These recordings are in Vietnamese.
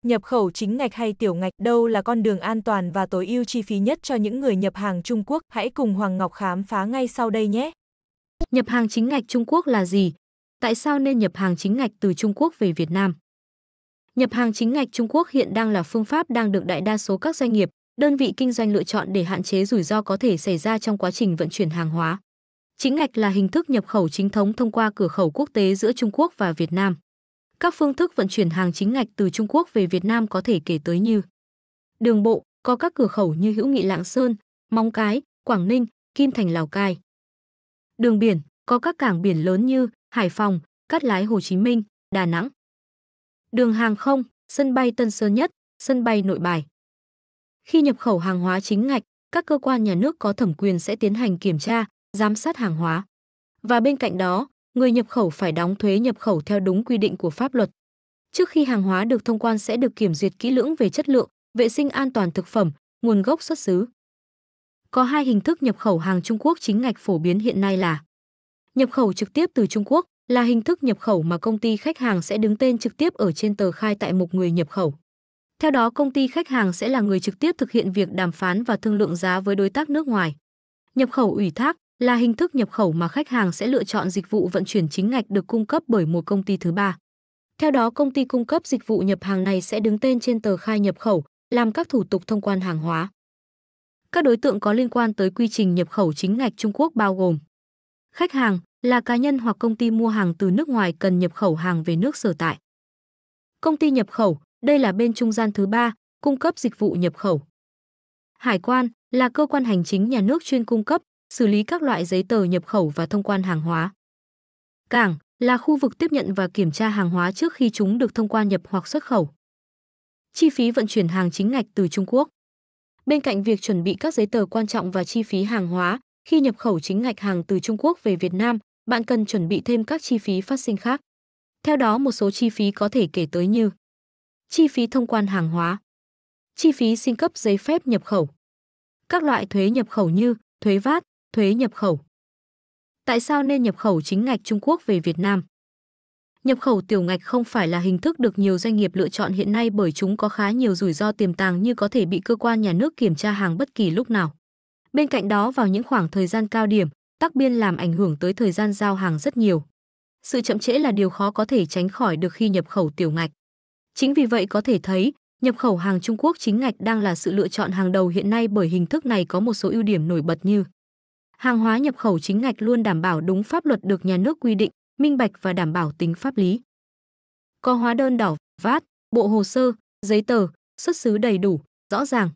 Nhập khẩu chính ngạch hay tiểu ngạch, đâu là con đường an toàn và tối ưu chi phí nhất cho những người nhập hàng Trung Quốc? Hãy cùng Hoàng Ngọc khám phá ngay sau đây nhé! Nhập hàng chính ngạch Trung Quốc là gì? Tại sao nên nhập hàng chính ngạch từ Trung Quốc về Việt Nam? Nhập hàng chính ngạch Trung Quốc hiện đang là phương pháp đang được đại đa số các doanh nghiệp, đơn vị kinh doanh lựa chọn để hạn chế rủi ro có thể xảy ra trong quá trình vận chuyển hàng hóa. Chính ngạch là hình thức nhập khẩu chính thống thông qua cửa khẩu quốc tế giữa Trung Quốc và Việt Nam. Các phương thức vận chuyển hàng chính ngạch từ Trung Quốc về Việt Nam có thể kể tới như: đường bộ, có các cửa khẩu như Hữu Nghị Lạng Sơn, Móng Cái, Quảng Ninh, Kim Thành Lào Cai. Đường biển, có các cảng biển lớn như Hải Phòng, Cát Lái Hồ Chí Minh, Đà Nẵng. Đường hàng không, sân bay Tân Sơn Nhất, sân bay Nội Bài. Khi nhập khẩu hàng hóa chính ngạch, các cơ quan nhà nước có thẩm quyền sẽ tiến hành kiểm tra, giám sát hàng hóa. Và bên cạnh đó, người nhập khẩu phải đóng thuế nhập khẩu theo đúng quy định của pháp luật. Trước khi hàng hóa được thông quan sẽ được kiểm duyệt kỹ lưỡng về chất lượng, vệ sinh an toàn thực phẩm, nguồn gốc xuất xứ. Có hai hình thức nhập khẩu hàng Trung Quốc chính ngạch phổ biến hiện nay là: nhập khẩu trực tiếp từ Trung Quốc, là hình thức nhập khẩu mà công ty khách hàng sẽ đứng tên trực tiếp ở trên tờ khai tại mục người nhập khẩu. Theo đó, công ty khách hàng sẽ là người trực tiếp thực hiện việc đàm phán và thương lượng giá với đối tác nước ngoài. Nhập khẩu ủy thác là hình thức nhập khẩu mà khách hàng sẽ lựa chọn dịch vụ vận chuyển chính ngạch được cung cấp bởi một công ty thứ ba. Theo đó, công ty cung cấp dịch vụ nhập hàng này sẽ đứng tên trên tờ khai nhập khẩu, làm các thủ tục thông quan hàng hóa. Các đối tượng có liên quan tới quy trình nhập khẩu chính ngạch Trung Quốc bao gồm: khách hàng là cá nhân hoặc công ty mua hàng từ nước ngoài cần nhập khẩu hàng về nước sở tại. Công ty nhập khẩu, đây là bên trung gian thứ ba, cung cấp dịch vụ nhập khẩu. Hải quan là cơ quan hành chính nhà nước chuyên cung cấp, xử lý các loại giấy tờ nhập khẩu và thông quan hàng hóa. Cảng là khu vực tiếp nhận và kiểm tra hàng hóa trước khi chúng được thông quan nhập hoặc xuất khẩu. Chi phí vận chuyển hàng chính ngạch từ Trung Quốc. Bên cạnh việc chuẩn bị các giấy tờ quan trọng và chi phí hàng hóa, khi nhập khẩu chính ngạch hàng từ Trung Quốc về Việt Nam, bạn cần chuẩn bị thêm các chi phí phát sinh khác. Theo đó, một số chi phí có thể kể tới như: chi phí thông quan hàng hóa, chi phí xin cấp giấy phép nhập khẩu, các loại thuế nhập khẩu như thuế VAT, thuế nhập khẩu. Tại sao nên nhập khẩu chính ngạch Trung Quốc về Việt Nam? Nhập khẩu tiểu ngạch không phải là hình thức được nhiều doanh nghiệp lựa chọn hiện nay bởi chúng có khá nhiều rủi ro tiềm tàng như có thể bị cơ quan nhà nước kiểm tra hàng bất kỳ lúc nào. Bên cạnh đó, vào những khoảng thời gian cao điểm, tắc biên làm ảnh hưởng tới thời gian giao hàng rất nhiều. Sự chậm trễ là điều khó có thể tránh khỏi được khi nhập khẩu tiểu ngạch. Chính vì vậy có thể thấy, nhập khẩu hàng Trung Quốc chính ngạch đang là sự lựa chọn hàng đầu hiện nay bởi hình thức này có một số ưu điểm nổi bật như: hàng hóa nhập khẩu chính ngạch luôn đảm bảo đúng pháp luật được nhà nước quy định, minh bạch và đảm bảo tính pháp lý. Có hóa đơn đỏ, VAT, bộ hồ sơ, giấy tờ, xuất xứ đầy đủ, rõ ràng.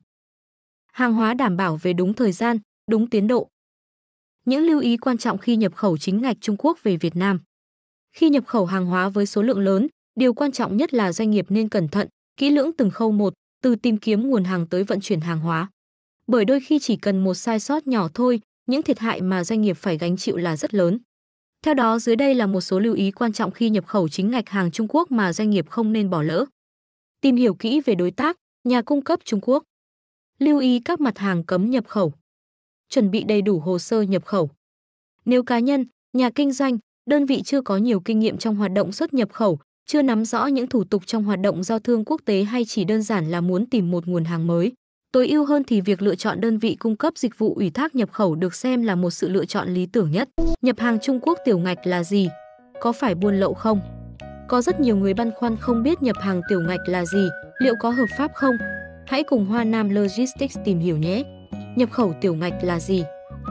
Hàng hóa đảm bảo về đúng thời gian, đúng tiến độ. Những lưu ý quan trọng khi nhập khẩu chính ngạch Trung Quốc về Việt Nam. Khi nhập khẩu hàng hóa với số lượng lớn, điều quan trọng nhất là doanh nghiệp nên cẩn thận, kỹ lưỡng từng khâu một, từ tìm kiếm nguồn hàng tới vận chuyển hàng hóa. Bởi đôi khi chỉ cần một sai sót nhỏ thôi, những thiệt hại mà doanh nghiệp phải gánh chịu là rất lớn. Theo đó, dưới đây là một số lưu ý quan trọng khi nhập khẩu chính ngạch hàng Trung Quốc mà doanh nghiệp không nên bỏ lỡ. Tìm hiểu kỹ về đối tác, nhà cung cấp Trung Quốc. Lưu ý các mặt hàng cấm nhập khẩu. Chuẩn bị đầy đủ hồ sơ nhập khẩu. Nếu cá nhân, nhà kinh doanh, đơn vị chưa có nhiều kinh nghiệm trong hoạt động xuất nhập khẩu, chưa nắm rõ những thủ tục trong hoạt động giao thương quốc tế hay chỉ đơn giản là muốn tìm một nguồn hàng mới, tối ưu hơn thì việc lựa chọn đơn vị cung cấp dịch vụ ủy thác nhập khẩu được xem là một sự lựa chọn lý tưởng nhất. Nhập hàng Trung Quốc tiểu ngạch là gì? Có phải buôn lậu không? Có rất nhiều người băn khoăn không biết nhập hàng tiểu ngạch là gì, liệu có hợp pháp không? Hãy cùng Hoa Nam Logistics tìm hiểu nhé! Nhập khẩu tiểu ngạch là gì?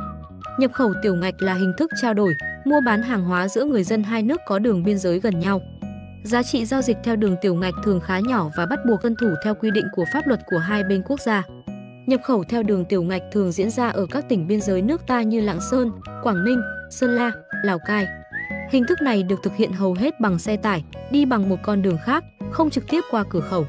Nhập khẩu tiểu ngạch là hình thức trao đổi, mua bán hàng hóa giữa người dân hai nước có đường biên giới gần nhau. Giá trị giao dịch theo đường tiểu ngạch thường khá nhỏ và bắt buộc tuân thủ theo quy định của pháp luật của hai bên quốc gia. Nhập khẩu theo đường tiểu ngạch thường diễn ra ở các tỉnh biên giới nước ta như Lạng Sơn, Quảng Ninh, Sơn La, Lào Cai. Hình thức này được thực hiện hầu hết bằng xe tải, đi bằng một con đường khác, không trực tiếp qua cửa khẩu.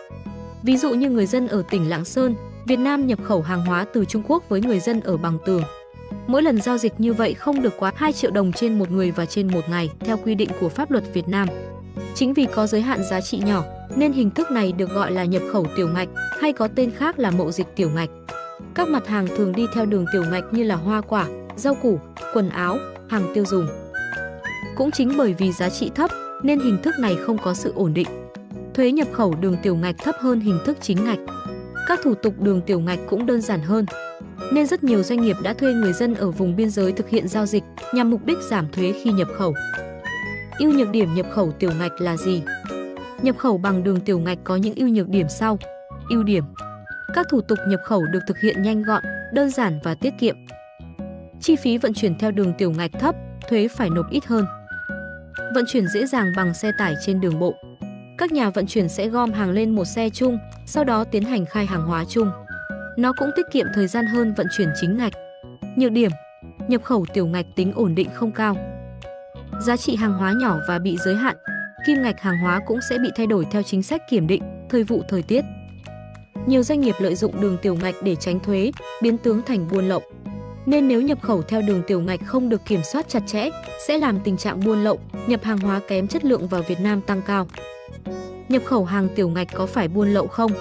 Ví dụ như người dân ở tỉnh Lạng Sơn, Việt Nam nhập khẩu hàng hóa từ Trung Quốc với người dân ở Bằng Tường. Mỗi lần giao dịch như vậy không được quá 2 triệu đồng trên một người và trên một ngày theo quy định của pháp luật Việt Nam. Chính vì có giới hạn giá trị nhỏ nên hình thức này được gọi là nhập khẩu tiểu ngạch hay có tên khác là mậu dịch tiểu ngạch. Các mặt hàng thường đi theo đường tiểu ngạch như là hoa quả, rau củ, quần áo, hàng tiêu dùng. Cũng chính bởi vì giá trị thấp nên hình thức này không có sự ổn định. Thuế Thuế nhập khẩu đường tiểu ngạch thấp hơn hình thức chính ngạch. Các thủ tục đường tiểu ngạch cũng đơn giản hơn, nên rất nhiều doanh nghiệp đã thuê người dân ở vùng biên giới thực hiện giao dịch nhằm mục đích giảm thuế khi nhập khẩu. Ưu nhược điểm nhập khẩu tiểu ngạch là gì? Nhập khẩu bằng đường tiểu ngạch có những ưu nhược điểm sau. Ưu điểm: các thủ tục nhập khẩu được thực hiện nhanh gọn, đơn giản và tiết kiệm. Chi phí vận chuyển theo đường tiểu ngạch thấp, thuế phải nộp ít hơn. Vận chuyển dễ dàng bằng xe tải trên đường bộ. Các nhà vận chuyển sẽ gom hàng lên một xe chung, sau đó tiến hành khai hàng hóa chung. Nó cũng tiết kiệm thời gian hơn vận chuyển chính ngạch. Nhược điểm: nhập khẩu tiểu ngạch tính ổn định không cao. Giá trị hàng hóa nhỏ và bị giới hạn. Kim ngạch hàng hóa cũng sẽ bị thay đổi theo chính sách kiểm định, thời vụ thời tiết. Nhiều doanh nghiệp lợi dụng đường tiểu ngạch để tránh thuế, biến tướng thành buôn lậu. Nên nếu nhập khẩu theo đường tiểu ngạch không được kiểm soát chặt chẽ, sẽ làm tình trạng buôn lậu, nhập hàng hóa kém chất lượng vào Việt Nam tăng cao. Nhập khẩu hàng tiểu ngạch có phải buôn lậu không?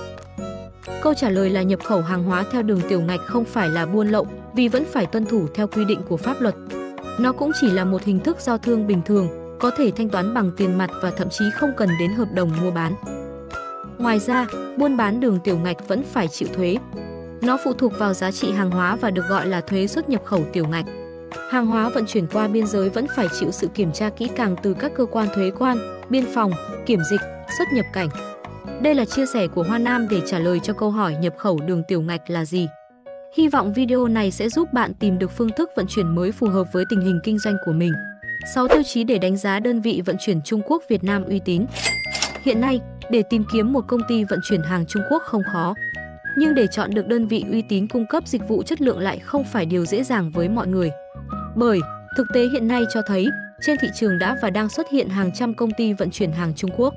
Câu trả lời là nhập khẩu hàng hóa theo đường tiểu ngạch không phải là buôn lậu, vì vẫn phải tuân thủ theo quy định của pháp luật. Nó cũng chỉ là một hình thức giao thương bình thường, có thể thanh toán bằng tiền mặt và thậm chí không cần đến hợp đồng mua bán. Ngoài ra, buôn bán đường tiểu ngạch vẫn phải chịu thuế. Nó phụ thuộc vào giá trị hàng hóa và được gọi là thuế xuất nhập khẩu tiểu ngạch. Hàng hóa vận chuyển qua biên giới vẫn phải chịu sự kiểm tra kỹ càng từ các cơ quan thuế quan, biên phòng, kiểm dịch, xuất nhập cảnh. Đây là chia sẻ của Hoa Nam để trả lời cho câu hỏi nhập khẩu đường tiểu ngạch là gì. Hy vọng video này sẽ giúp bạn tìm được phương thức vận chuyển mới phù hợp với tình hình kinh doanh của mình. 6 tiêu chí để đánh giá đơn vị vận chuyển Trung Quốc Việt Nam uy tín. Hiện nay, để tìm kiếm một công ty vận chuyển hàng Trung Quốc không khó. Nhưng để chọn được đơn vị uy tín cung cấp dịch vụ chất lượng lại không phải điều dễ dàng với mọi người. Bởi, thực tế hiện nay cho thấy, trên thị trường đã và đang xuất hiện hàng trăm công ty vận chuyển hàng Trung Quốc.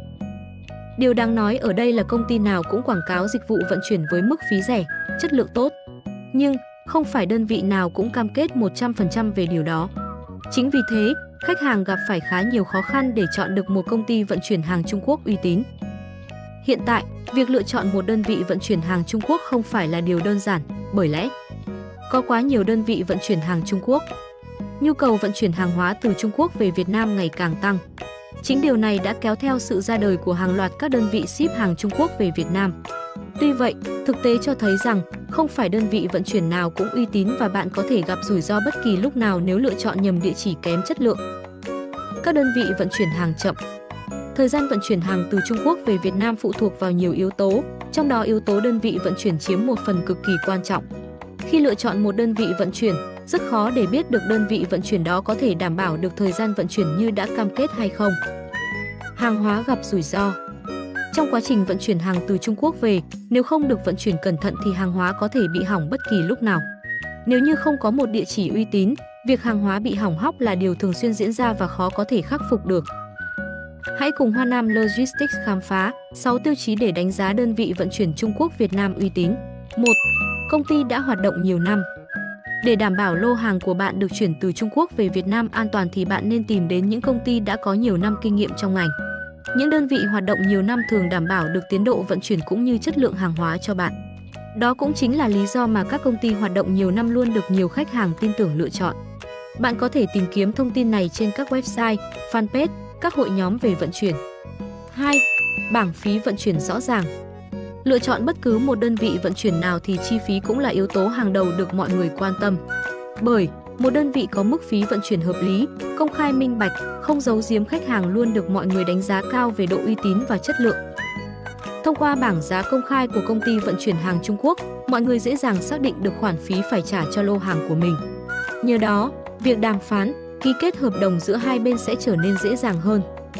Điều đáng nói ở đây là công ty nào cũng quảng cáo dịch vụ vận chuyển với mức phí rẻ, chất lượng tốt. Nhưng, không phải đơn vị nào cũng cam kết 100% về điều đó. Chính vì thế, khách hàng gặp phải khá nhiều khó khăn để chọn được một công ty vận chuyển hàng Trung Quốc uy tín. Hiện tại, việc lựa chọn một đơn vị vận chuyển hàng Trung Quốc không phải là điều đơn giản, bởi lẽ có quá nhiều đơn vị vận chuyển hàng Trung Quốc. Nhu cầu vận chuyển hàng hóa từ Trung Quốc về Việt Nam ngày càng tăng. Chính điều này đã kéo theo sự ra đời của hàng loạt các đơn vị ship hàng Trung Quốc về Việt Nam. Tuy vậy, thực tế cho thấy rằng không phải đơn vị vận chuyển nào cũng uy tín và bạn có thể gặp rủi ro bất kỳ lúc nào nếu lựa chọn nhầm địa chỉ kém chất lượng. Các đơn vị vận chuyển hàng chậm. Thời gian vận chuyển hàng từ Trung Quốc về Việt Nam phụ thuộc vào nhiều yếu tố, trong đó yếu tố đơn vị vận chuyển chiếm một phần cực kỳ quan trọng. Khi lựa chọn một đơn vị vận chuyển, rất khó để biết được đơn vị vận chuyển đó có thể đảm bảo được thời gian vận chuyển như đã cam kết hay không. Hàng hóa gặp rủi ro. Trong quá trình vận chuyển hàng từ Trung Quốc về, nếu không được vận chuyển cẩn thận thì hàng hóa có thể bị hỏng bất kỳ lúc nào. Nếu như không có một địa chỉ uy tín, việc hàng hóa bị hỏng hóc là điều thường xuyên diễn ra và khó có thể khắc phục được. Hãy cùng Hoa Nam Logistics khám phá 6 tiêu chí để đánh giá đơn vị vận chuyển Trung Quốc Việt Nam uy tín. 1. Công ty đã hoạt động nhiều năm. Để đảm bảo lô hàng của bạn được chuyển từ Trung Quốc về Việt Nam an toàn thì bạn nên tìm đến những công ty đã có nhiều năm kinh nghiệm trong ngành. Những đơn vị hoạt động nhiều năm thường đảm bảo được tiến độ vận chuyển cũng như chất lượng hàng hóa cho bạn. Đó cũng chính là lý do mà các công ty hoạt động nhiều năm luôn được nhiều khách hàng tin tưởng lựa chọn. Bạn có thể tìm kiếm thông tin này trên các website, fanpage, các hội nhóm về vận chuyển. 2. Bảng phí vận chuyển rõ ràng. Lựa chọn bất cứ một đơn vị vận chuyển nào thì chi phí cũng là yếu tố hàng đầu được mọi người quan tâm. Bởi, một đơn vị có mức phí vận chuyển hợp lý, công khai minh bạch, không giấu giếm khách hàng luôn được mọi người đánh giá cao về độ uy tín và chất lượng. Thông qua bảng giá công khai của công ty vận chuyển hàng Trung Quốc, mọi người dễ dàng xác định được khoản phí phải trả cho lô hàng của mình. Nhờ đó, việc đàm phán, ký kết hợp đồng giữa hai bên sẽ trở nên dễ dàng hơn.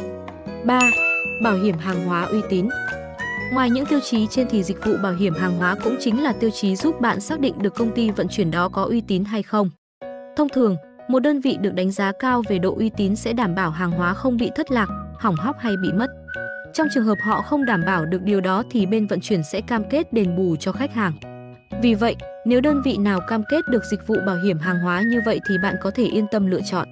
3. Bảo hiểm hàng hóa uy tín. Ngoài những tiêu chí trên thì dịch vụ bảo hiểm hàng hóa cũng chính là tiêu chí giúp bạn xác định được công ty vận chuyển đó có uy tín hay không. Thông thường, một đơn vị được đánh giá cao về độ uy tín sẽ đảm bảo hàng hóa không bị thất lạc, hỏng hóc hay bị mất. Trong trường hợp họ không đảm bảo được điều đó thì bên vận chuyển sẽ cam kết đền bù cho khách hàng. Vì vậy, nếu đơn vị nào cam kết được dịch vụ bảo hiểm hàng hóa như vậy thì bạn có thể yên tâm lựa chọn.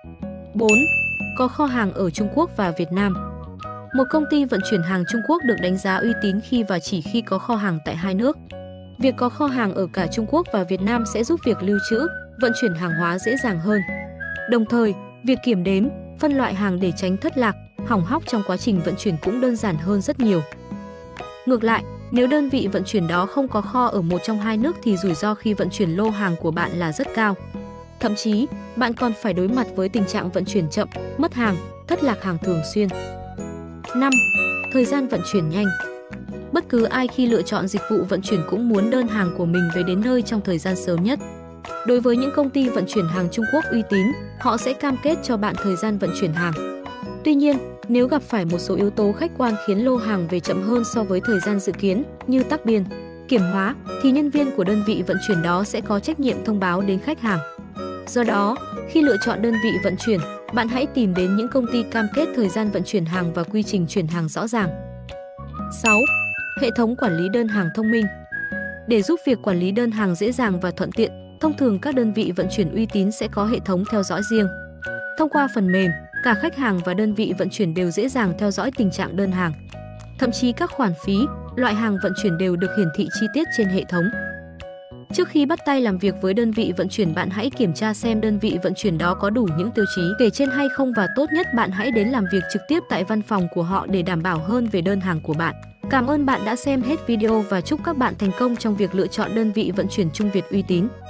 4. Có kho hàng ở Trung Quốc và Việt Nam. Một công ty vận chuyển hàng Trung Quốc được đánh giá uy tín khi và chỉ khi có kho hàng tại hai nước. Việc có kho hàng ở cả Trung Quốc và Việt Nam sẽ giúp việc lưu trữ, vận chuyển hàng hóa dễ dàng hơn. Đồng thời, việc kiểm đếm, phân loại hàng để tránh thất lạc, hỏng hóc trong quá trình vận chuyển cũng đơn giản hơn rất nhiều. Ngược lại, nếu đơn vị vận chuyển đó không có kho ở một trong hai nước thì rủi ro khi vận chuyển lô hàng của bạn là rất cao. Thậm chí, bạn còn phải đối mặt với tình trạng vận chuyển chậm, mất hàng, thất lạc hàng thường xuyên. 5. Thời gian vận chuyển nhanh. Bất cứ ai khi lựa chọn dịch vụ vận chuyển cũng muốn đơn hàng của mình về đến nơi trong thời gian sớm nhất. Đối với những công ty vận chuyển hàng Trung Quốc uy tín, họ sẽ cam kết cho bạn thời gian vận chuyển hàng. Tuy nhiên, nếu gặp phải một số yếu tố khách quan khiến lô hàng về chậm hơn so với thời gian dự kiến như tắc biên, kiểm hóa, thì nhân viên của đơn vị vận chuyển đó sẽ có trách nhiệm thông báo đến khách hàng. Do đó, khi lựa chọn đơn vị vận chuyển, bạn hãy tìm đến những công ty cam kết thời gian vận chuyển hàng và quy trình chuyển hàng rõ ràng. 6. Hệ thống quản lý đơn hàng thông minh. Để giúp việc quản lý đơn hàng dễ dàng và thuận tiện, thông thường các đơn vị vận chuyển uy tín sẽ có hệ thống theo dõi riêng. Thông qua phần mềm, cả khách hàng và đơn vị vận chuyển đều dễ dàng theo dõi tình trạng đơn hàng. Thậm chí các khoản phí, loại hàng vận chuyển đều được hiển thị chi tiết trên hệ thống. Trước khi bắt tay làm việc với đơn vị vận chuyển, bạn hãy kiểm tra xem đơn vị vận chuyển đó có đủ những tiêu chí kể trên hay không, và tốt nhất bạn hãy đến làm việc trực tiếp tại văn phòng của họ để đảm bảo hơn về đơn hàng của bạn. Cảm ơn bạn đã xem hết video và chúc các bạn thành công trong việc lựa chọn đơn vị vận chuyển Trung Việt uy tín.